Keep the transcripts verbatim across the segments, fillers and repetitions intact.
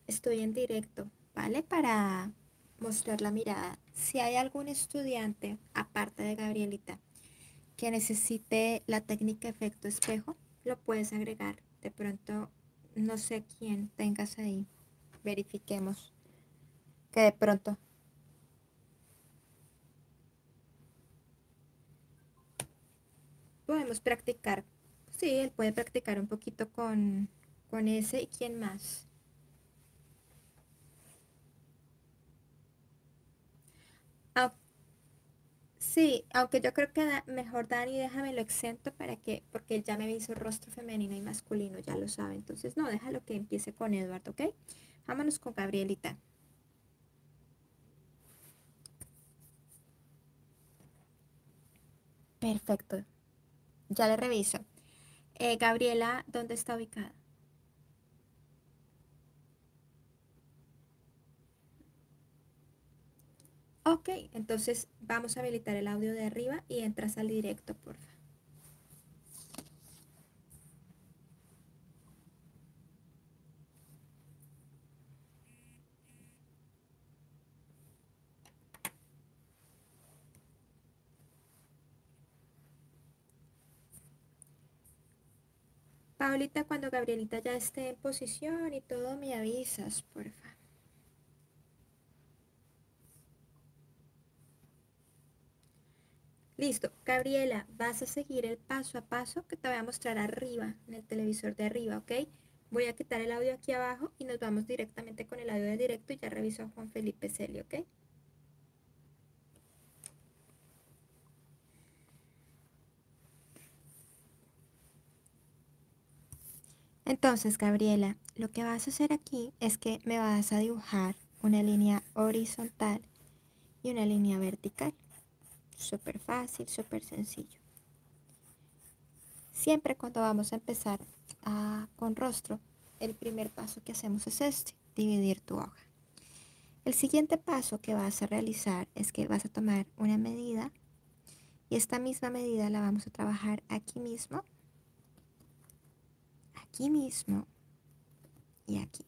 estoy en directo, ¿vale? Para mostrar la mirada. Si hay algún estudiante, aparte de Gabrielita, que necesite la técnica efecto espejo, lo puedes agregar. De pronto, no sé quién tengas ahí. Verifiquemos que de pronto podemos practicar. Sí, él puede practicar un poquito con, con ese y quién más. Ah, sí, aunque yo creo que da- mejor Dani, déjamelo exento para que, porque él ya me hizo rostro femenino y masculino, ya lo sabe. Entonces, no, déjalo que empiece con Eduardo, ¿ok? Vámonos con Gabrielita. Perfecto, ya le reviso. Eh, Gabriela, ¿dónde está ubicada? Ok, entonces vamos a habilitar el audio de arriba y entras al directo, por favor. Paulita, cuando Gabrielita ya esté en posición y todo, me avisas, por favor. Listo, Gabriela, vas a seguir el paso a paso que te voy a mostrar arriba, en el televisor de arriba, ¿ok? Voy a quitar el audio aquí abajo y nos vamos directamente con el audio de directo y ya reviso a Juan Felipe Celi, ¿ok? Entonces, Gabriela, lo que vas a hacer aquí es que me vas a dibujar una línea horizontal y una línea vertical. Súper fácil, súper sencillo. Siempre cuando vamos a empezar a, con rostro, el primer paso que hacemos es este, dividir tu hoja. El siguiente paso que vas a realizar es que vas a tomar una medida y esta misma medida la vamos a trabajar aquí mismo, aquí mismo y aquí.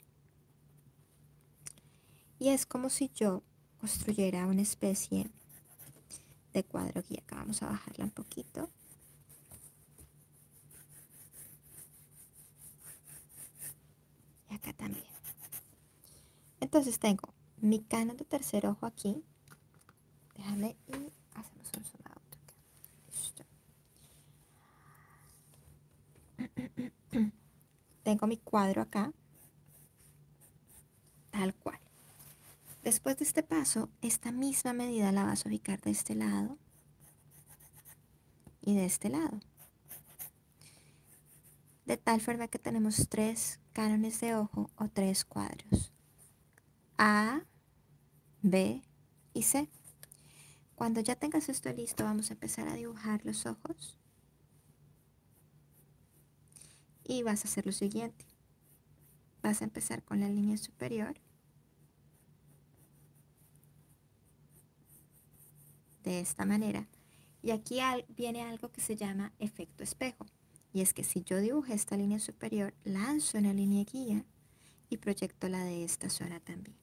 Y es como si yo construyera una especie de cuadro guía. Acá vamos a bajarla un poquito. Y acá también. Entonces tengo mi canon de tercer ojo aquí. Déjame y hacemos un zoom out acá. Listo. Tengo mi cuadro acá, tal cual. Después de este paso, esta misma medida la vas a ubicar de este lado y de este lado. De tal forma que tenemos tres cánones de ojo o tres cuadros. A, B y C. Cuando ya tengas esto listo, vamos a empezar a dibujar los ojos. Y vas a hacer lo siguiente. Vas a empezar con la línea superior. De esta manera. Y aquí viene algo que se llama efecto espejo. Y es que si yo dibujé esta línea superior, lanzo una línea guía y proyecto la de esta zona también.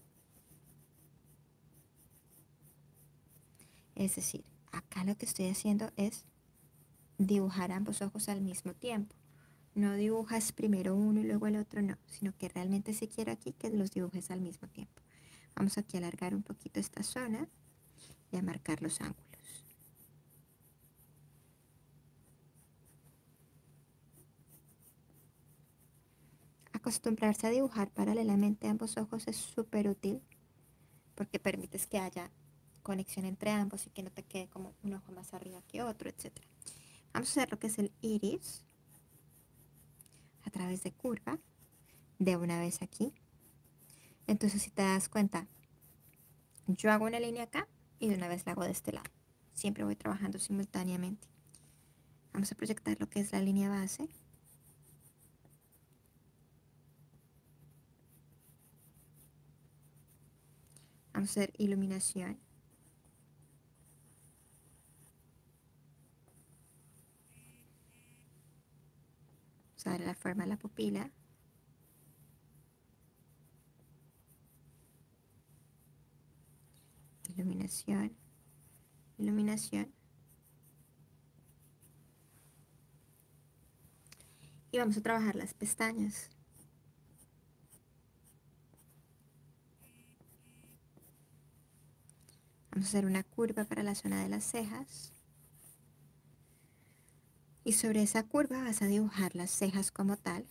Es decir, acá lo que estoy haciendo es dibujar ambos ojos al mismo tiempo. No dibujas primero uno y luego el otro, no, sino que realmente si quiero aquí que los dibujes al mismo tiempo. Vamos aquí a alargar un poquito esta zona y a marcar los ángulos. Acostumbrarse a dibujar paralelamente ambos ojos es súper útil porque permites que haya conexión entre ambos y que no te quede como un ojo más arriba que otro, etcétera. Vamos a hacer lo que es el iris a través de curva de una vez aquí. Entonces, si te das cuenta, yo hago una línea acá y de una vez la hago de este lado. Siempre voy trabajando simultáneamente. Vamos a proyectar lo que es la línea base. Vamos a hacer iluminación. Vamos a darle la forma a la pupila. iluminación, iluminación. Y vamos a trabajar las pestañas. Vamos a hacer una curva para la zona de las cejas. Y sobre esa curva vas a dibujar las cejas como tal.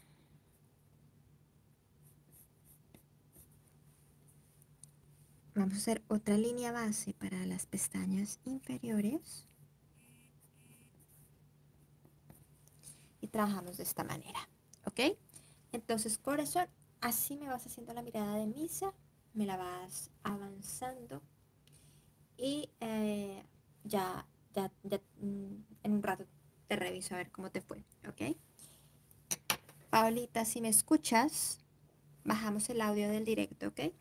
Vamos a hacer otra línea base para las pestañas inferiores. Y trabajamos de esta manera, ¿ok? Entonces, corazón, así me vas haciendo la mirada de misa, me la vas avanzando y eh, ya, ya, ya mm, en un rato te reviso a ver cómo te fue, ¿ok? Paulita, si me escuchas, bajamos el audio del directo, ¿ok?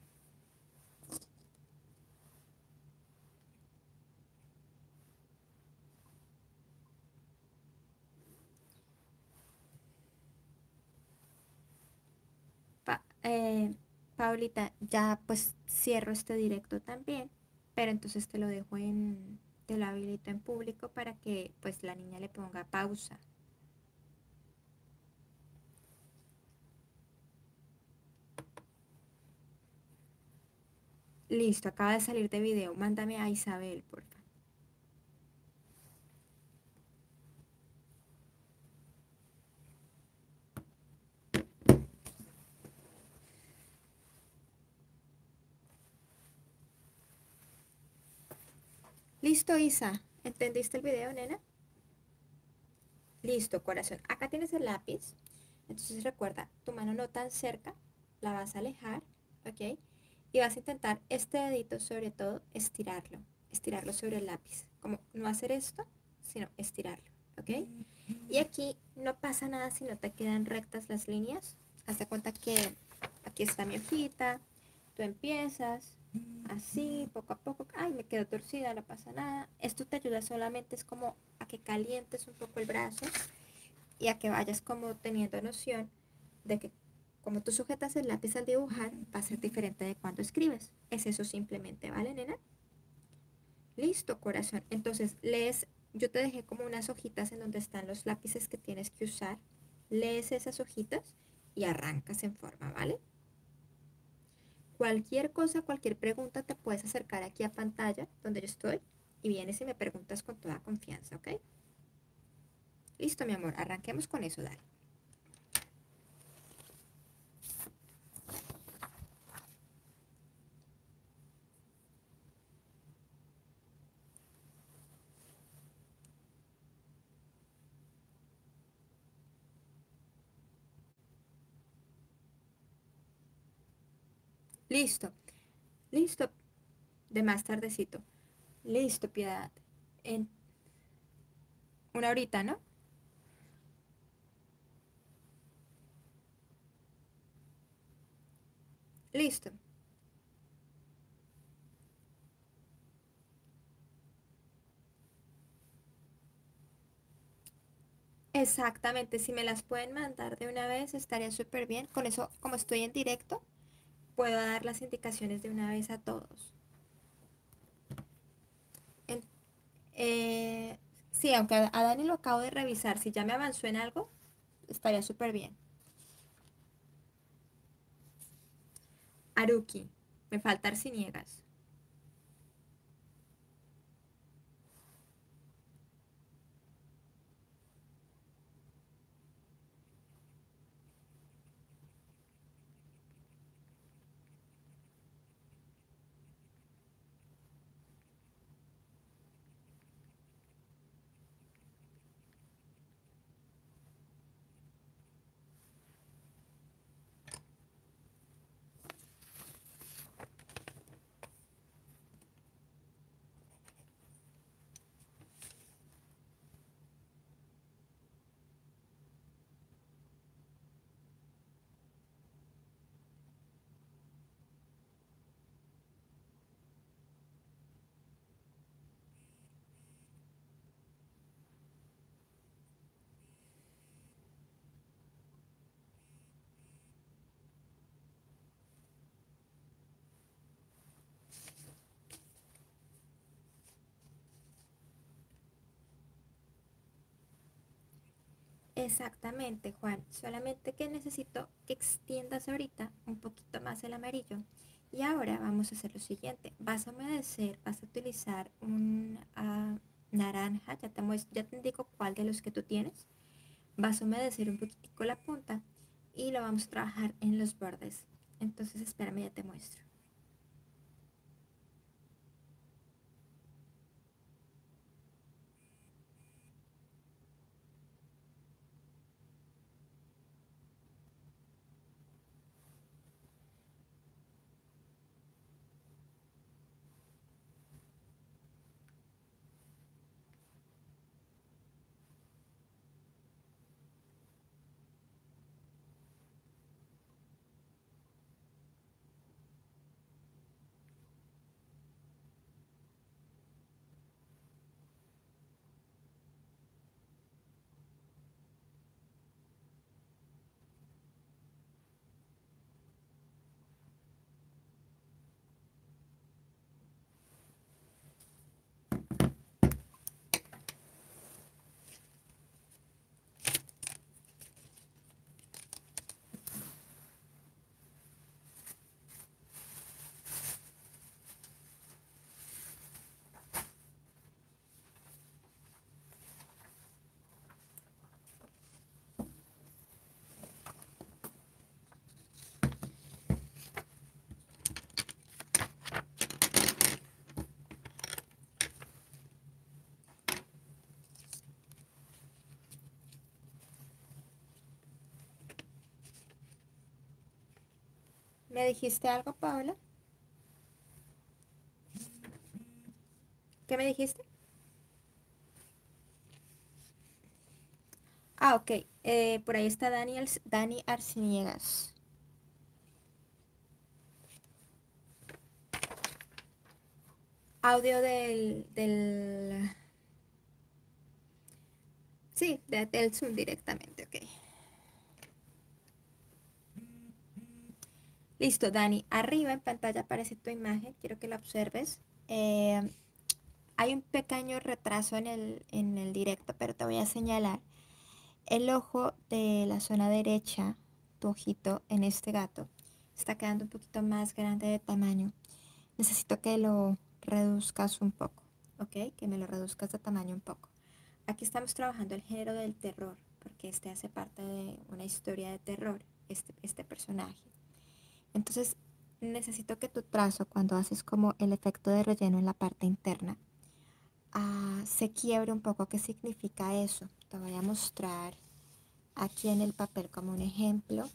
Pa- eh, Paulita, ya pues cierro este directo también, pero entonces te lo dejo en, te lo habilito en público para que pues la niña le ponga pausa. Listo, acaba de salir de video. Mándame a Isabel, por favor. Listo, Isa. ¿Entendiste el video, nena? Listo, corazón. Acá tienes el lápiz. Entonces recuerda, tu mano no tan cerca, la vas a alejar, ¿ok? Y vas a intentar este dedito, sobre todo, estirarlo. Estirarlo sobre el lápiz. Como no hacer esto, sino estirarlo, ¿ok? Y aquí no pasa nada si no te quedan rectas las líneas. Haz de cuenta que aquí está mi hojita, tú empiezas así, poco a poco. Ay, me quedo torcida, no pasa nada. Esto te ayuda solamente, es como a que calientes un poco el brazo y a que vayas como teniendo noción de que como tú sujetas el lápiz al dibujar, va a ser diferente de cuando escribes. Es eso simplemente, ¿vale, nena? Listo, corazón. Entonces, lees, yo te dejé como unas hojitas en donde están los lápices que tienes que usar. Lees esas hojitas y arrancas en forma, ¿vale? Cualquier cosa, cualquier pregunta, te puedes acercar aquí a pantalla donde yo estoy y vienes y me preguntas con toda confianza, ¿ok? Listo, mi amor, arranquemos con eso, dale. Listo, listo, de más tardecito. Listo, Piedad. En una horita, ¿no? Listo. Exactamente, si me las pueden mandar de una vez estaría súper bien. Con eso, como estoy en directo, puedo dar las indicaciones de una vez a todos. En- eh, sí, aunque a a Dani lo acabo de revisar, si ya me avanzó en algo, estaría súper bien. Aruki, me falta Arciniegas. Exactamente, Juan. Solamente que necesito que extiendas ahorita un poquito más el amarillo. Y ahora vamos a hacer lo siguiente. Vas a humedecer, vas a utilizar un ah, naranja. Ya te muest- ya te indico cuál de los que tú tienes. Vas a humedecer un poquitico la punta y lo vamos a trabajar en los bordes. Entonces, espérame, ya te muestro. ¿Me dijiste algo, Paola? ¿Qué me dijiste? Ah, ok. Eh, por ahí está Dani, Als- Dani Arciniegas. Audio del, del... Sí, de- del Zoom directamente, ok. Listo, Dani. Arriba en pantalla aparece tu imagen. Quiero que la observes. Eh, hay un pequeño retraso en el, en el directo, pero te voy a señalar. El ojo de la zona derecha, tu ojito en este gato, está quedando un poquito más grande de tamaño. Necesito que lo reduzcas un poco, ¿ok? Que me lo reduzcas de tamaño un poco. Aquí estamos trabajando el género del terror, porque este hace parte de una historia de terror, este, este personaje. Entonces, necesito que tu trazo, cuando haces como el efecto de relleno en la parte interna, ah, se quiebre un poco. ¿Qué significa eso? Te voy a mostrar aquí en el papel como un ejemplo.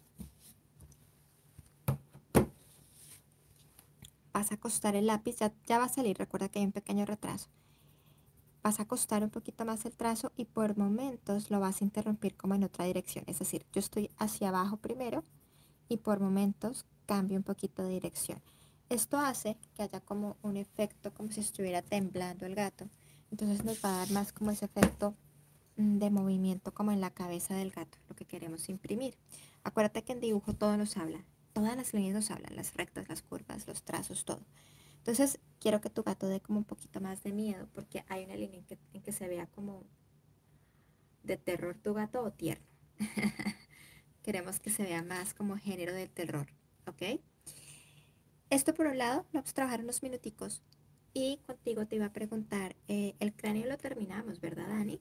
Vas a acostar el lápiz, ya, ya va a salir, recuerda que hay un pequeño retraso. Vas a acostar un poquito más el trazo y por momentos lo vas a interrumpir como en otra dirección. Es decir, yo estoy hacia abajo primero y por momentos cambio un poquito de dirección. Esto hace que haya como un efecto como si estuviera temblando el gato. Entonces nos va a dar más como ese efecto mm, de movimiento como en la cabeza del gato, lo que queremos imprimir. Acuérdate que en dibujo todo nos habla, todas las líneas nos hablan, las rectas, las curvas, los trazos, todo. Entonces quiero que tu gato dé como un poquito más de miedo porque hay una línea en que, en que se vea como de terror tu gato o tierno. Queremos que se vea más como género del terror, ¿ok? Esto por un lado, vamos a trabajar unos minuticos y contigo te iba a preguntar, eh, el cráneo lo terminamos, ¿verdad, Dani?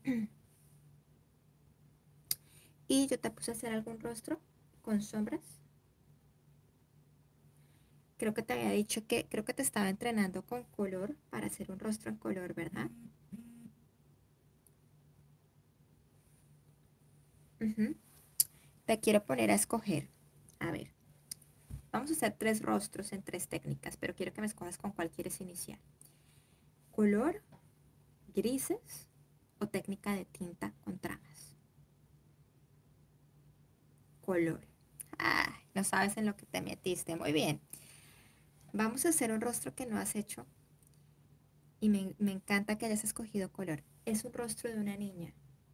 Y yo te puse a hacer algún rostro con sombras. Creo que te había dicho que creo que te estaba entrenando con color para hacer un rostro en color, ¿verdad? Ujú. Te quiero poner a escoger. A ver, vamos a hacer tres rostros en tres técnicas, pero quiero que me escojas con cuál quieres iniciar. Color, grises o técnica de tinta con tramas. Color. Ah, no sabes en lo que te metiste. Muy bien. Vamos a hacer un rostro que no has hecho y me, me encanta que hayas escogido color. Es un rostro de una niña.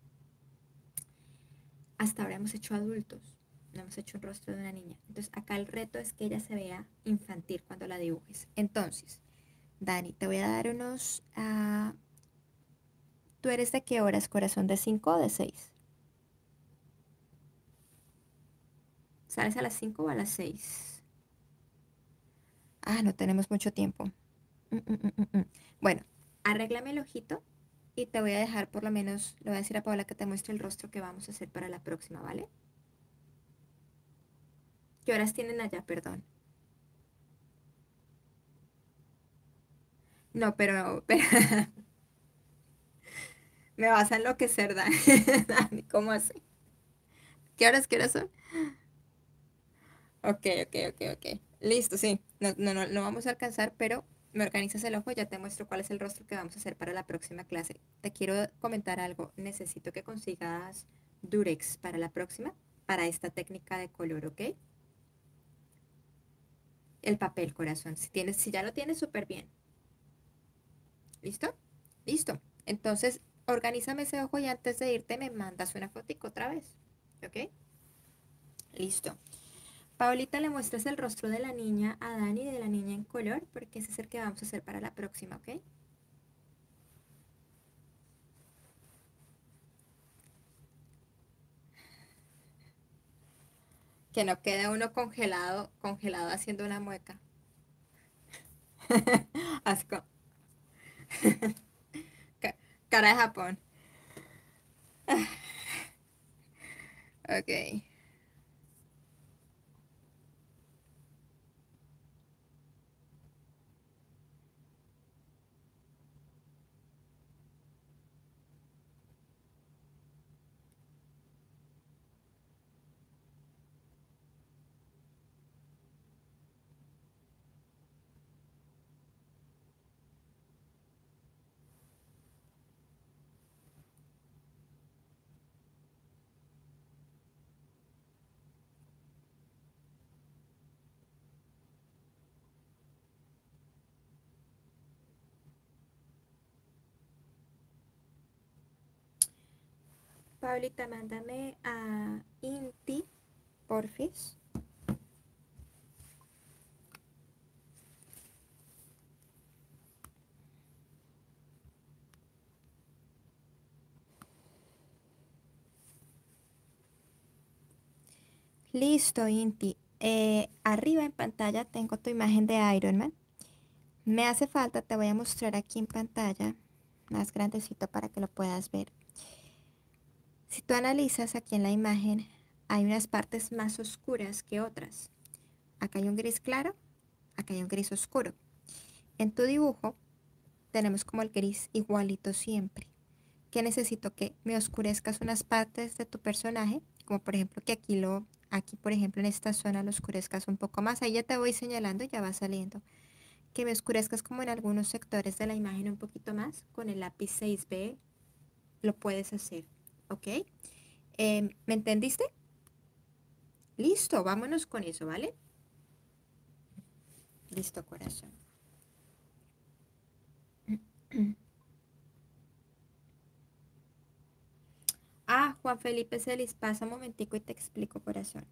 Hasta ahora hemos hecho adultos, no hemos hecho un rostro de una niña. Entonces acá el reto es que ella se vea infantil cuando la dibujes. Entonces, Dani, te voy a dar unos... ah, ¿tú eres de qué horas, corazón? ¿De cinco o de seis? ¿Sales a las cinco o a las seis? Ah, no tenemos mucho tiempo. Mm, mm, mm, mm, mm. Bueno, arréglame el ojito y te voy a dejar por lo menos, le voy a decir a Paola que te muestre el rostro que vamos a hacer para la próxima, ¿vale? ¿Qué horas tienen allá? Perdón. No, pero, pero me vas a enloquecer, Dani. Dani, ¿cómo así? ¿Qué horas, qué horas son? Ok, ok, ok, ok. Listo, sí. No, no, no, no vamos a alcanzar, pero me organizas el ojo, ya te muestro cuál es el rostro que vamos a hacer para la próxima clase. Te quiero comentar algo. Necesito que consigas Durex para la próxima, para esta técnica de color, ¿ok? El papel, corazón. Si tienes, si ya lo tienes, súper bien. ¿Listo? Listo. Entonces, organízame ese ojo y antes de irte me mandas una fotico otra vez. ¿Ok? Listo. Paulita, le muestras el rostro de la niña a Dani, de la niña en color, porque ese es el que vamos a hacer para la próxima, ¿ok? Que no quede uno congelado, congelado haciendo una mueca. Asco. Ca- Cara de Japón. Ok. Paulita, mándame a Inti, porfis. Listo, Inti. Eh, arriba en pantalla tengo tu imagen de Iron Man. Me hace falta, te voy a mostrar aquí en pantalla, más grandecito para que lo puedas ver. Si tú analizas aquí en la imagen, hay unas partes más oscuras que otras. Acá hay un gris claro, acá hay un gris oscuro. En tu dibujo tenemos como el gris igualito siempre. Que necesito que me oscurezcas unas partes de tu personaje, como por ejemplo que aquí lo, aquí por ejemplo en esta zona lo oscurezcas un poco más. Ahí ya te voy señalando, ya va saliendo. Que me oscurezcas como en algunos sectores de la imagen un poquito más. Con el lápiz seis B lo puedes hacer, ¿ok? Em, ¿me entendiste? Listo, vámonos con eso, ¿vale? Listo, corazón. Ah, Juan Felipe Celis, pasa un momentico y te explico, corazón.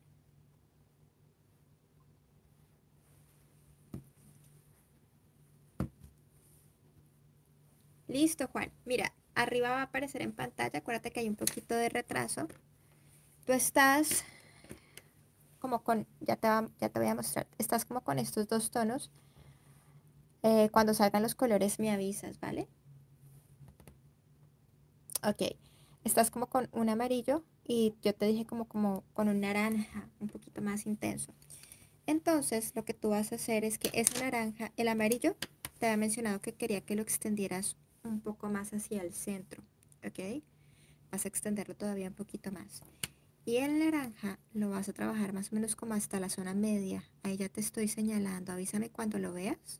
Listo, Juan. Mira, arriba va a aparecer en pantalla. Acuérdate que hay un poquito de retraso. Tú estás como con, ya te, va- ya te voy a mostrar, estás como con estos dos tonos. Eh, cuando salgan los colores me avisas, ¿vale? Ok. Estás como con un amarillo y yo te dije como, como con un naranja un poquito más intenso. Entonces, lo que tú vas a hacer es que ese naranja, el amarillo, te había mencionado que quería que lo extendieras un poco más hacia el centro, ¿ok? Vas a extenderlo todavía un poquito más. Y el naranja lo vas a trabajar más o menos como hasta la zona media. Ahí ya te estoy señalando. Avísame cuando lo veas.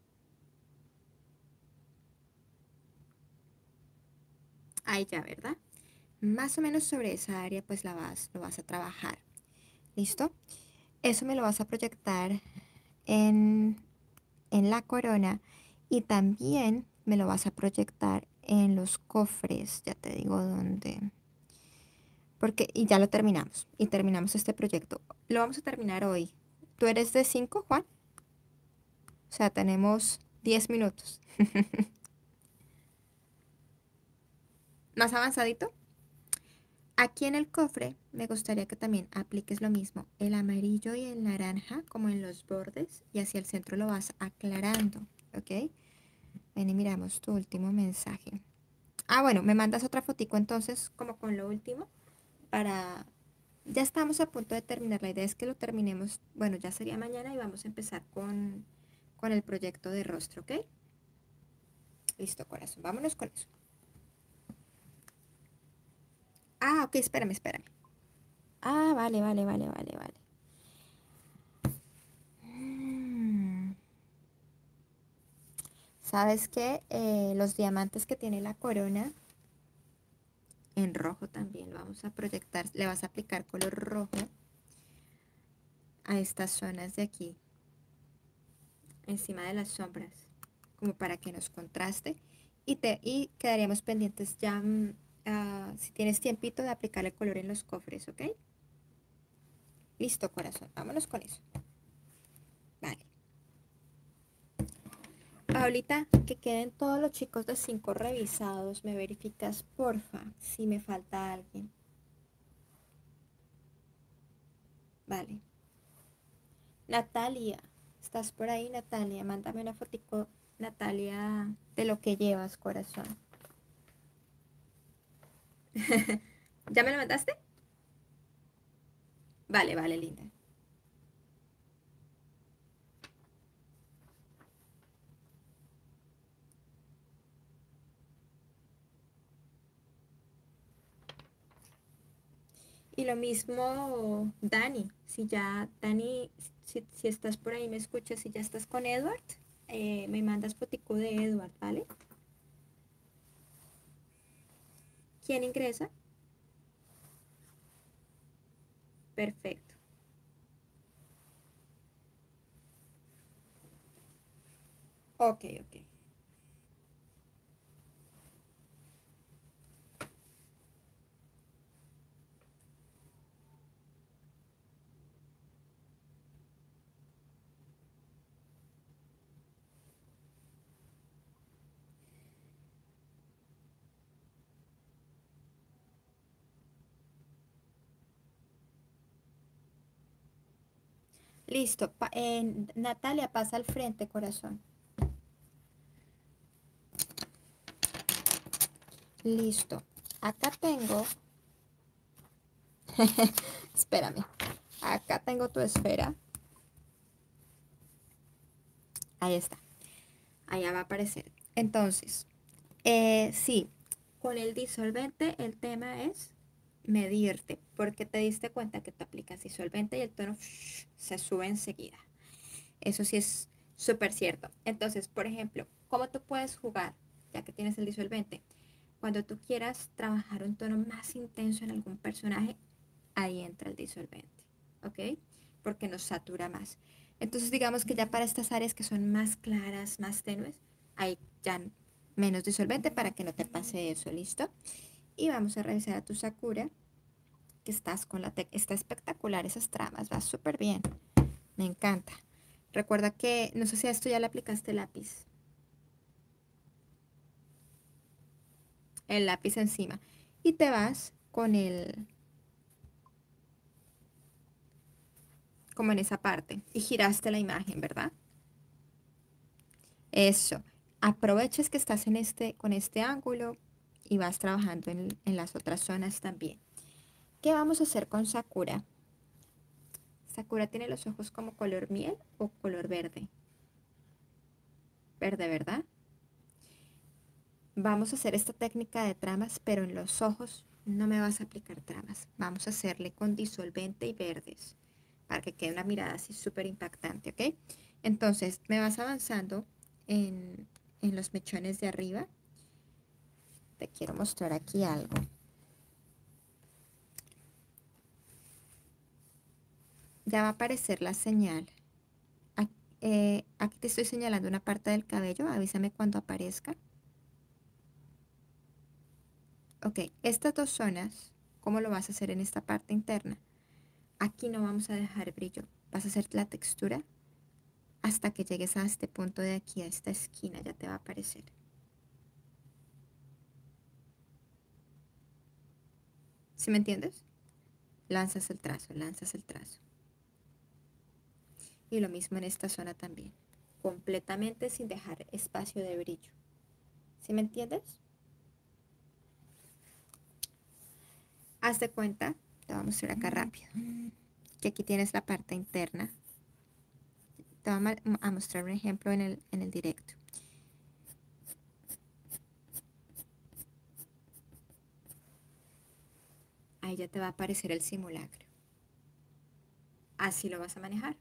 Ahí ya, ¿verdad? Más o menos sobre esa área pues la vas, lo vas a trabajar. ¿Listo? Eso me lo vas a proyectar en, en la corona y también me lo vas a proyectar en los cofres. Ya te digo dónde. Porque, y ya lo terminamos. Y terminamos este proyecto. Lo vamos a terminar hoy. ¿Tú eres de cinco, Juan? O sea, tenemos diez minutos. Más avanzadito. Aquí en el cofre me gustaría que también apliques lo mismo, el amarillo y el naranja como en los bordes y hacia el centro lo vas aclarando, ¿ok? Ven y miramos tu último mensaje. Ah, bueno, me mandas otra fotico entonces como con lo último para... Ya estamos a punto de terminar, la idea es que lo terminemos, bueno, ya sería mañana y vamos a empezar con, con el proyecto de rostro, ¿ok? Listo, corazón, vámonos con eso. Ah, ok, espérame, espérame. Ah, vale, vale, vale, vale, vale. Mm, ¿Sabes qué? Eh, los diamantes que tiene la corona en rojo también lo vamos a proyectar. Le vas a aplicar color rojo a estas zonas de aquí, encima de las sombras, como para que nos contraste. Y, te, y quedaríamos pendientes ya, mm, ah, si tienes tiempito, de aplicar el color en los cofres, ¿ok? Listo, corazón, vámonos con eso. Vale. Paulita, que queden todos los chicos de cinco revisados. ¿Me verificas, porfa, si me falta alguien? Vale. Natalia, ¿estás por ahí, Natalia? Mándame una fotico, Natalia, de lo que llevas, corazón. ¿Ya me lo mandaste? Vale, vale, linda. Y lo mismo, Dani, si ya, Dani, si, si estás por ahí, me escuchas, si ya estás con Edward, eh, me mandas fotico de Edward, ¿vale? ¿Quién ingresa? Perfecto. Ok, ok. Listo. Pa- eh, Natalia, pasa al frente, corazón. Listo. Acá tengo, espérame, acá tengo tu esfera. Ahí está. Allá va a aparecer. Entonces, eh, sí, con el disolvente el tema es medirte, porque te diste cuenta que te aplicas disolvente y el tono se sube enseguida. Eso sí es súper cierto. Entonces, por ejemplo, ¿cómo tú puedes jugar, ya que tienes el disolvente? Cuando tú quieras trabajar un tono más intenso en algún personaje, ahí entra el disolvente, ¿ok? Porque nos satura más. Entonces, digamos que ya para estas áreas que son más claras, más tenues, hay ya menos disolvente para que no te pase eso, ¿listo? Y vamos a revisar a tu Sakura, que estás con la tec. Está espectacular esas tramas, va súper bien. Me encanta. Recuerda que, no sé si a esto ya le aplicaste lápiz, el lápiz encima. Y te vas con el, como en esa parte, y giraste la imagen, ¿verdad? Eso. Aproveches que estás en este, con este ángulo y vas trabajando en, en las otras zonas también. ¿Qué vamos a hacer con Sakura? Sakura tiene los ojos como color miel o color verde. Verde, ¿verdad? Vamos a hacer esta técnica de tramas, pero en los ojos no me vas a aplicar tramas. Vamos a hacerle con disolvente y verdes para que quede una mirada así súper impactante, ¿ok? Entonces, me vas avanzando en, en los mechones de arriba. Te quiero mostrar aquí algo. Ya va a aparecer la señal. Ac- eh, Aquí te estoy señalando una parte del cabello. Avísame cuando aparezca. Ok, estas dos zonas, ¿cómo lo vas a hacer en esta parte interna? Aquí no vamos a dejar brillo. Vas a hacer la textura hasta que llegues a este punto de aquí, a esta esquina, ya te va a aparecer. ¿Sí me entiendes? Lanzas el trazo, lanzas el trazo. Y lo mismo en esta zona también. Completamente sin dejar espacio de brillo. ¿Sí me entiendes? Haz de cuenta, te voy a mostrar acá rápido, que aquí tienes la parte interna. Te voy a, a mostrar un ejemplo en el, en el directo. Ahí ya te va a aparecer el simulacro. Así lo vas a manejar.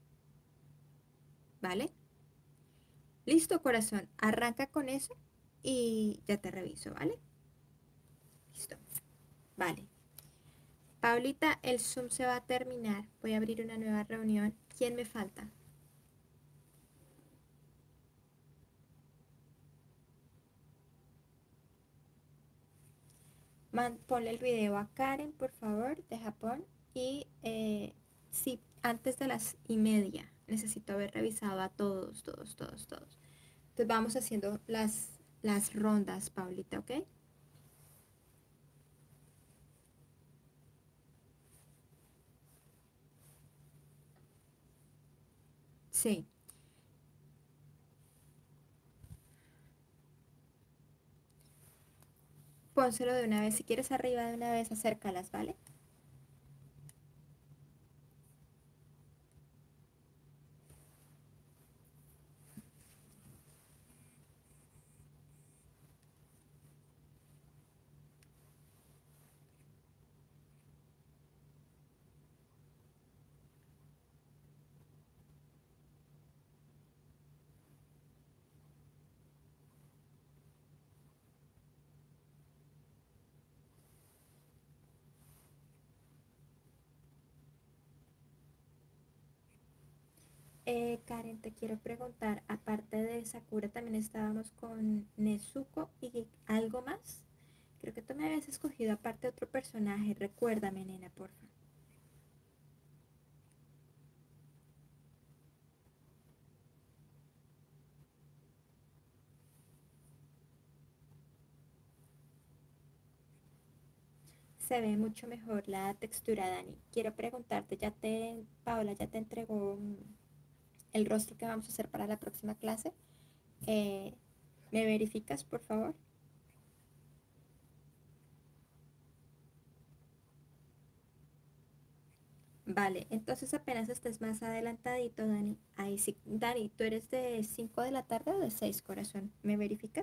¿Vale? Listo, corazón. Arranca con eso y ya te reviso, ¿vale? Listo. Vale. Paulita, el Zoom se va a terminar. Voy a abrir una nueva reunión. ¿Quién me falta? Man, ponle el video a Karen, por favor, de Japón. Y eh, sí, antes de las y media. Necesito haber revisado a todos, todos, todos, todos. Entonces vamos haciendo las, las rondas, Paulita, ¿ok? Sí. Pónselo de una vez. Si quieres arriba de una vez, acércalas, ¿vale? Eh, Karen, te quiero preguntar, aparte de Sakura, también estábamos con Nezuko y algo más. Creo que tú me habías escogido aparte otro personaje. Recuérdame, nena, porfa. Se ve mucho mejor la textura, Dani. Quiero preguntarte, ya te, Paola, ya te entregó mm, el rostro que vamos a hacer para la próxima clase. Eh, ¿Me verificas, por favor? Vale, entonces apenas estés más adelantadito, Dani. Ahí sí, Dani, ¿tú eres de cinco de la tarde o de seis, corazón? ¿Me verificas?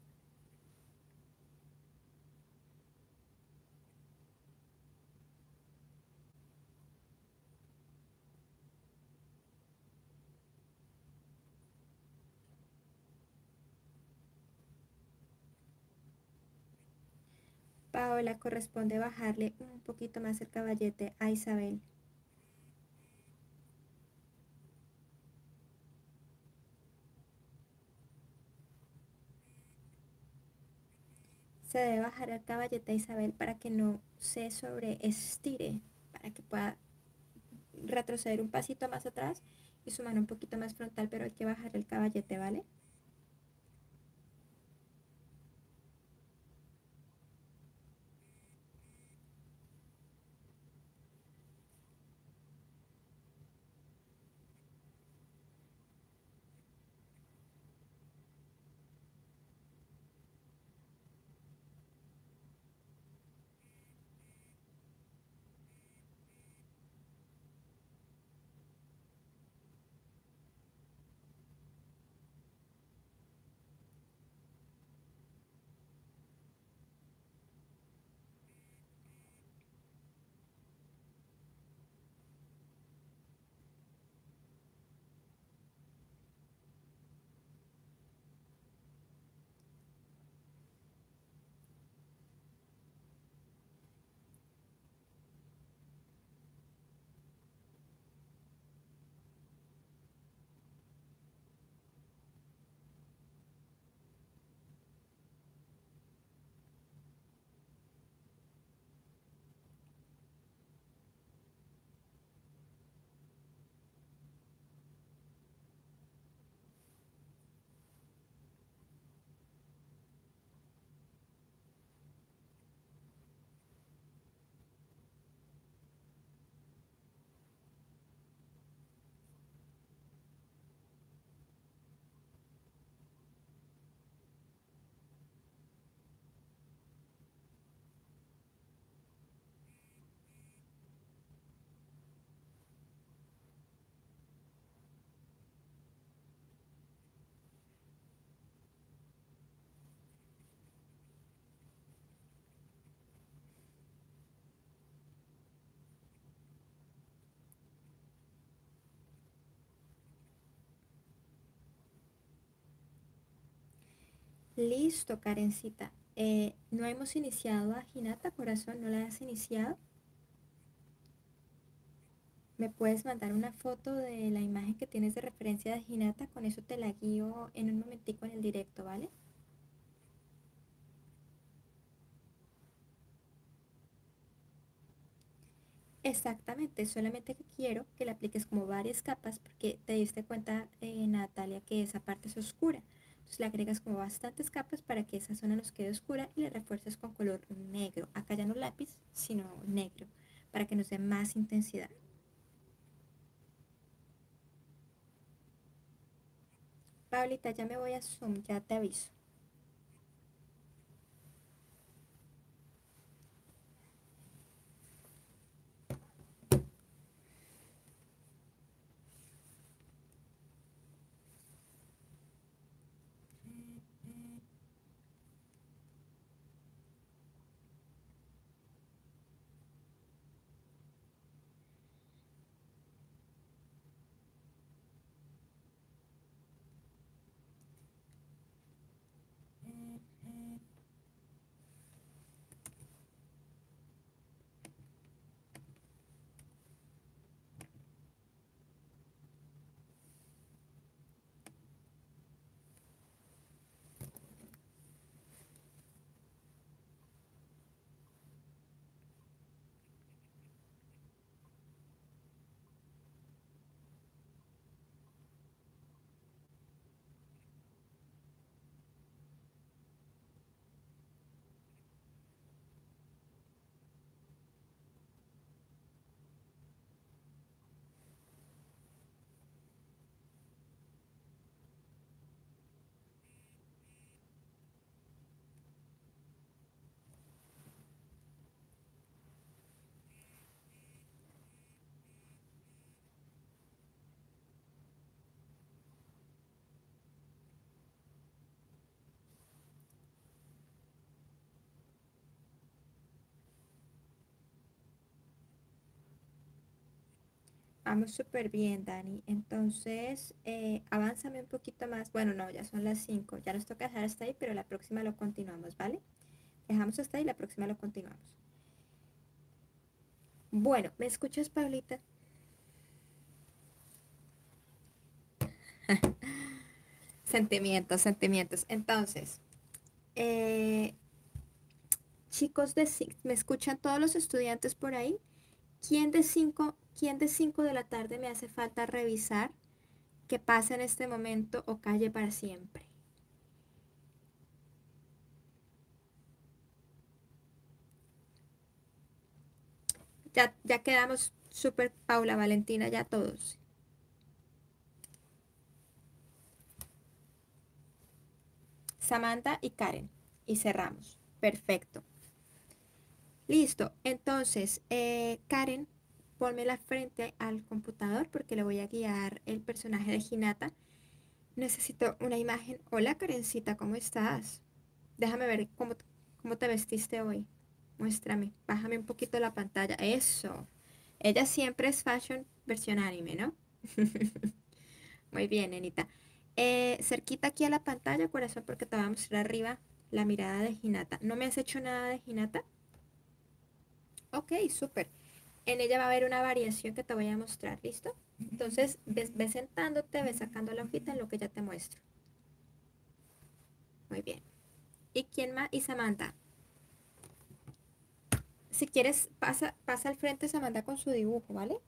Paola, corresponde bajarle un poquito más el caballete a Isabel. Se debe bajar el caballete a Isabel para que no se sobreestire, para que pueda retroceder un pasito más atrás y su mano un poquito más frontal, pero hay que bajar el caballete, ¿vale? Listo, Karencita. Eh, no hemos iniciado a Hinata, corazón, ¿no la has iniciado? ¿Me puedes mandar una foto de la imagen que tienes de referencia de Hinata? Con eso te la guío en un momentico en el directo, ¿vale? Exactamente, solamente que quiero que le apliques como varias capas porque te diste cuenta, eh, Natalia, que esa parte es oscura. Entonces le agregas como bastantes capas para que esa zona nos quede oscura y le refuerces con color negro. Acá ya no lápiz, sino negro, para que nos dé más intensidad. Pablita, ya me voy a Zoom, ya te aviso. Vamos súper bien, Dani. Entonces, eh, avánzame un poquito más. Bueno, no, ya son las cinco. Ya nos toca dejar hasta ahí, pero la próxima lo continuamos, ¿vale? Dejamos hasta ahí, la próxima lo continuamos. Bueno, ¿me escuchas, Pablita? Sentimientos, sentimientos. Entonces, eh, chicos de ci- ¿me escuchan todos los estudiantes por ahí? ¿Quién de cinco, quién de cinco de la tarde me hace falta revisar que pasa en este momento o calle para siempre? Ya, ya quedamos súper, Paula, Valentina, ya todos. Samantha y Karen. Y cerramos. Perfecto. Listo. Entonces, eh, Karen, ponme la frente al computador porque le voy a guiar el personaje de Hinata. Necesito una imagen. Hola, Karencita, ¿cómo estás? Déjame ver cómo, cómo te vestiste hoy. Muéstrame. Bájame un poquito la pantalla. Eso. Ella siempre es fashion versión anime, ¿no? Muy bien, nenita. Eh, cerquita aquí a la pantalla, corazón, porque te voy a mostrar arriba la mirada de Hinata. ¿No me has hecho nada de Hinata? Ok, súper. En ella va a haber una variación que te voy a mostrar, ¿listo? Entonces, ves, ves sentándote, ves sacando la hojita en lo que ya te muestro. Muy bien. ¿Y quién más? Y Samantha. Si quieres, pasa, pasa al frente Samantha con su dibujo, ¿vale?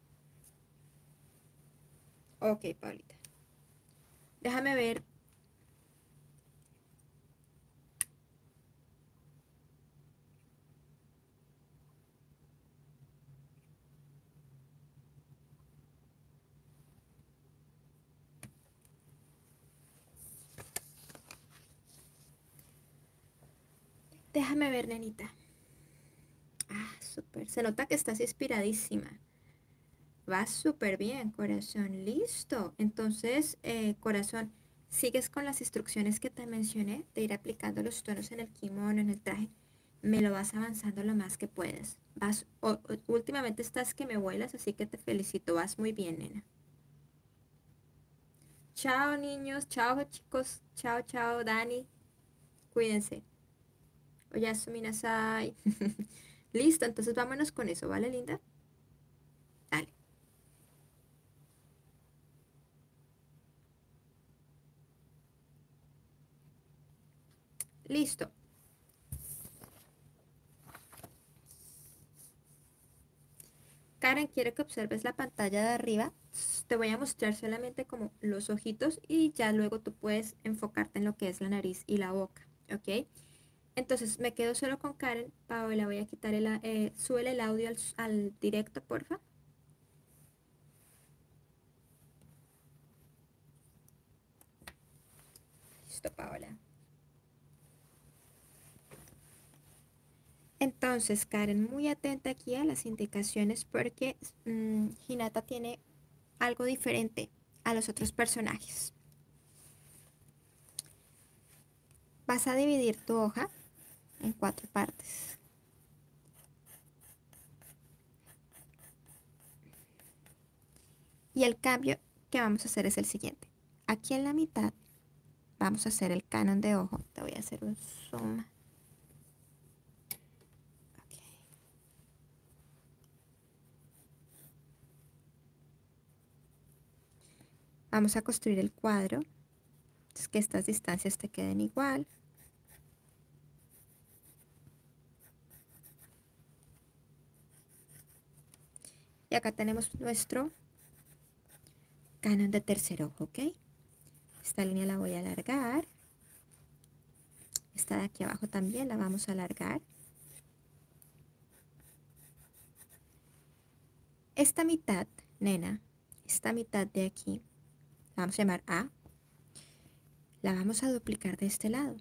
Ok, Paulita. Déjame ver, déjame ver, nenita. Ah, súper. Se nota que estás inspiradísima. Va súper bien, corazón. Listo. Entonces, eh, corazón, sigues con las instrucciones que te mencioné de ir aplicando los tonos en el kimono, en el traje. Me lo vas avanzando lo más que puedes. Vas, o- o- últimamente estás que me vuelas, así que te felicito. Vas muy bien, nena. Chao, niños. Chao, chicos. Chao, chao, Dani. Cuídense. Oyasumi nasai. Listo, entonces vámonos con eso, ¿vale, linda? Dale. Listo. Karen, quiero que observes la pantalla de arriba. Te voy a mostrar solamente como los ojitos y ya luego tú puedes enfocarte en lo que es la nariz y la boca, ¿ok? Entonces me quedo solo con Karen. Paola, voy a quitar el, a- eh, súbele el audio al, al directo, porfa. Listo, Paola. Entonces, Karen, muy atenta aquí a las indicaciones porque mm, Hinata tiene algo diferente a los otros personajes. Vas a dividir tu hoja en cuatro partes. Y el cambio que vamos a hacer es el siguiente. Aquí en la mitad vamos a hacer el canon de ojo. Te voy a hacer un zoom. Ok. Vamos a construir el cuadro. Entonces, que estas distancias te queden igual. Y acá tenemos nuestro canon de tercer ojo, ¿ok? Esta línea la voy a alargar. Esta de aquí abajo también la vamos a alargar. Esta mitad, nena, esta mitad de aquí, la vamos a llamar A. La vamos a duplicar de este lado.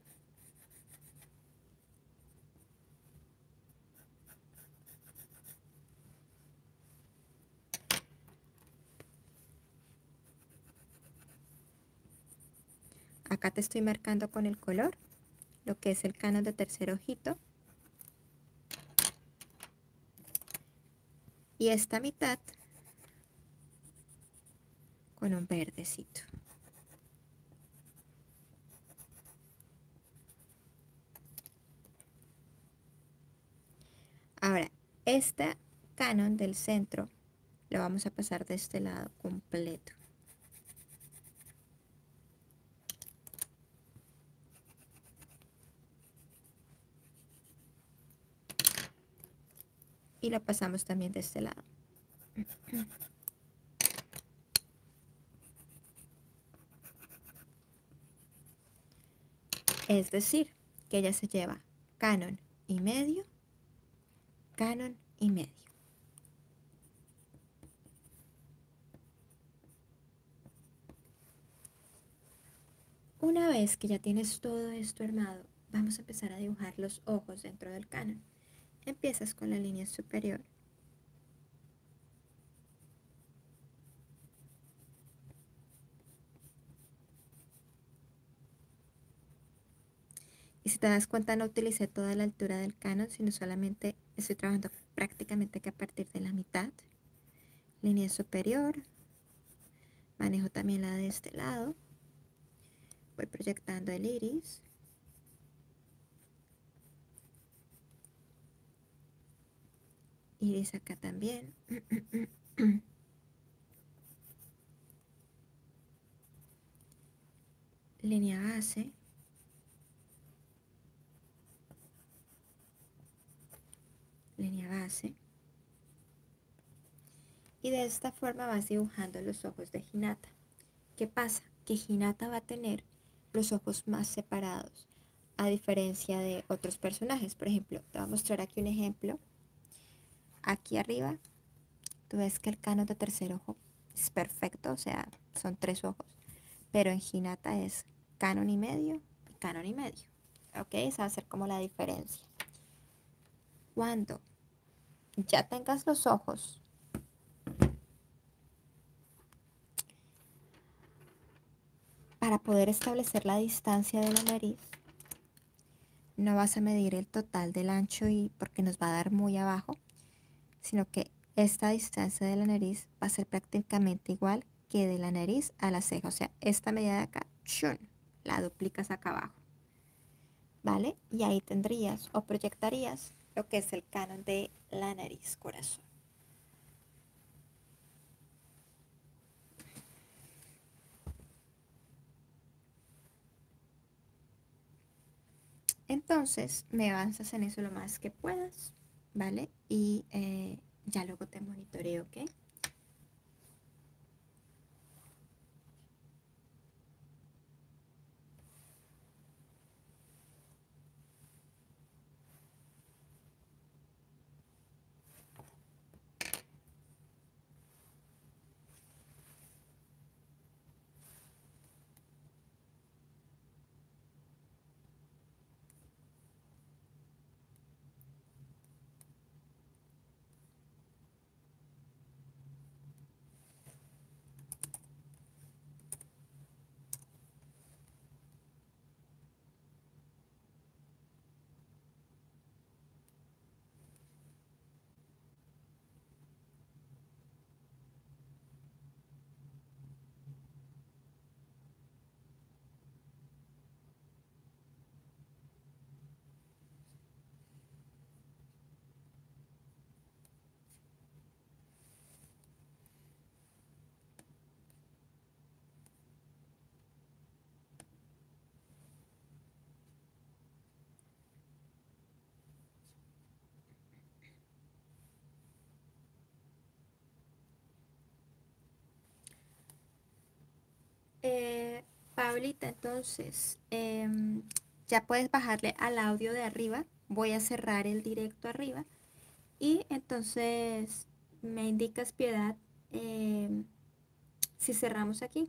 Acá te estoy marcando con el color lo que es el canon de tercer ojito. Y esta mitad con un verdecito. Ahora, este canon del centro lo vamos a pasar de este lado completo. Y lo pasamos también de este lado. Es decir, que ella se lleva canon y medio, canon y medio. Una vez que ya tienes todo esto armado, vamos a empezar a dibujar los ojos dentro del canon. Empiezas con la línea superior. Y si te das cuenta, no utilicé toda la altura del canon, sino solamente estoy trabajando prácticamente que a partir de la mitad. Línea superior. Manejo también la de este lado. Voy proyectando el iris. Iris acá también. Línea base. Línea base. Y de esta forma vas dibujando los ojos de Hinata. ¿Qué pasa? Que Hinata va a tener los ojos más separados, a diferencia de otros personajes. Por ejemplo, te voy a mostrar aquí un ejemplo. Aquí arriba, tú ves que el canon de tercer ojo es perfecto, o sea, son tres ojos. Pero en Hinata es canon y medio y canon y medio. ¿Ok? Esa va a ser como la diferencia. Cuando ya tengas los ojos para poder establecer la distancia de la nariz, no vas a medir el total del ancho y porque nos va a dar muy abajo, sino que esta distancia de la nariz va a ser prácticamente igual que de la nariz a la ceja. O sea, esta medida de acá, ¡shun!, la duplicas acá abajo. ¿vale? Y ahí tendrías o proyectarías lo que es el canon de la nariz, corazón. Entonces me avanzas en eso lo más que puedas, ¿vale? Y eh, ya luego te monitoreo, ¿ok? Eh, Paulita, entonces, em, ya puedes bajarle al audio de arriba. Voy a cerrar el directo arriba. Y entonces me indicas, Piedad, em, si cerramos aquí.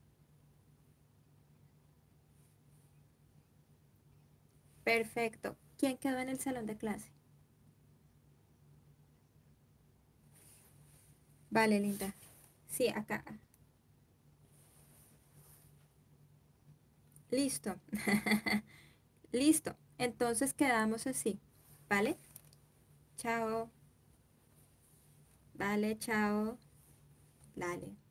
Perfecto. ¿Quién quedó en el salón de clase? Vale, linda. Sí, acá. Listo. Listo. Entonces quedamos así. ¿Vale? Chao. Vale, chao. Dale.